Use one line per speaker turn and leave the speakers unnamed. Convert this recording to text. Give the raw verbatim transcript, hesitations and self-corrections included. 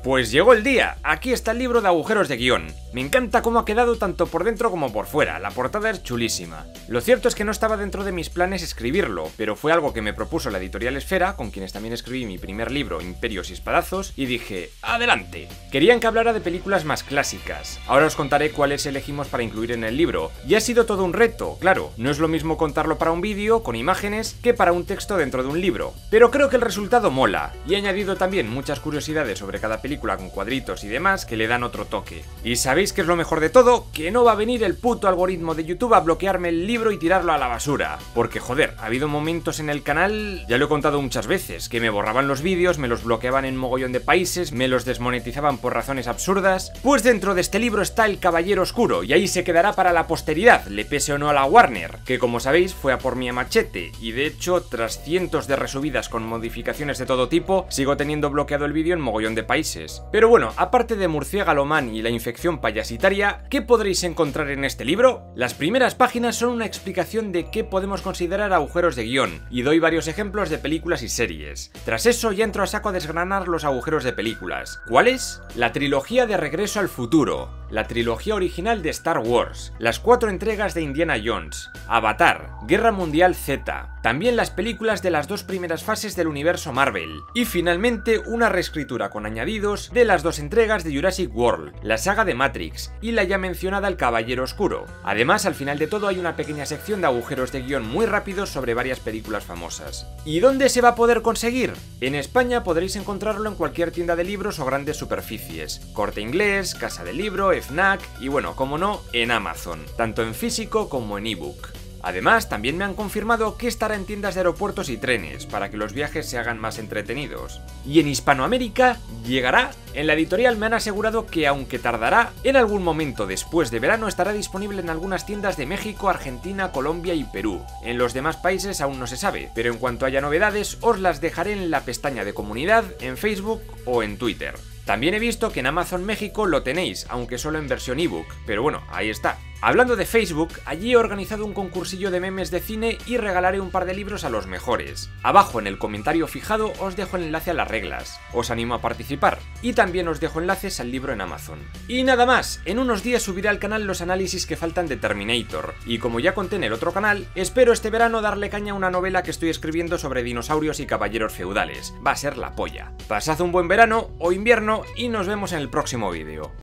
Pues llegó el día, aquí está el libro de agujeros de guión. Me encanta cómo ha quedado tanto por dentro como por fuera, la portada es chulísima. Lo cierto es que no estaba dentro de mis planes escribirlo, pero fue algo que me propuso la editorial Esfera, con quienes también escribí mi primer libro, Imperios y Espadazos, y dije, ¡adelante! Querían que hablara de películas más clásicas. Ahora os contaré cuáles elegimos para incluir en el libro, y ha sido todo un reto, claro, no es lo mismo contarlo para un vídeo, con imágenes, que para un texto dentro de un libro. Pero creo que el resultado mola, y he añadido también muchas curiosidades sobre cada película película con cuadritos y demás que le dan otro toque. ¿Y sabéis qué es lo mejor de todo? Que no va a venir el puto algoritmo de YouTube a bloquearme el libro y tirarlo a la basura. Porque joder, ha habido momentos en el canal, ya lo he contado muchas veces, que me borraban los vídeos, me los bloqueaban en mogollón de países, me los desmonetizaban por razones absurdas. Pues dentro de este libro está El Caballero Oscuro y ahí se quedará para la posteridad, le pese o no a la Warner, que como sabéis fue a por mí a machete y de hecho tras cientos de resubidas con modificaciones de todo tipo, sigo teniendo bloqueado el vídeo en mogollón de países. Pero bueno, aparte de Murciélago Man y la infección payasitaria, ¿qué podréis encontrar en este libro? Las primeras páginas son una explicación de qué podemos considerar agujeros de guión, y doy varios ejemplos de películas y series. Tras eso ya entro a saco a desgranar los agujeros de películas. ¿Cuáles? La trilogía de Regreso al Futuro, la trilogía original de Star Wars, las cuatro entregas de Indiana Jones, Avatar, Guerra Mundial Z, también las películas de las dos primeras fases del universo Marvel, y finalmente una reescritura con añadidos de las dos entregas de Jurassic World, la saga de Matrix y la ya mencionada El Caballero Oscuro. Además, al final de todo hay una pequeña sección de agujeros de guión muy rápidos sobre varias películas famosas. ¿Y dónde se va a poder conseguir? En España podréis encontrarlo en cualquier tienda de libros o grandes superficies, Corte Inglés, Casa del Libro, Fnac y bueno, como no, en Amazon, tanto en físico como en ebook. Además, también me han confirmado que estará en tiendas de aeropuertos y trenes, para que los viajes se hagan más entretenidos. Y en Hispanoamérica, ¿llegará? En la editorial me han asegurado que, aunque tardará, en algún momento después de verano estará disponible en algunas tiendas de México, Argentina, Colombia y Perú. En los demás países aún no se sabe, pero en cuanto haya novedades, os las dejaré en la pestaña de comunidad, en Facebook o en Twitter. También he visto que en Amazon México lo tenéis, aunque solo en versión ebook, pero bueno, ahí está. Hablando de Facebook, allí he organizado un concursillo de memes de cine y regalaré un par de libros a los mejores. Abajo en el comentario fijado os dejo el enlace a las reglas, os animo a participar, y también os dejo enlaces al libro en Amazon. Y nada más, en unos días subiré al canal los análisis que faltan de Terminator, y como ya conté en el otro canal, espero este verano darle caña a una novela que estoy escribiendo sobre dinosaurios y caballeros feudales, va a ser la polla. Pasad un buen verano o invierno y nos vemos en el próximo vídeo.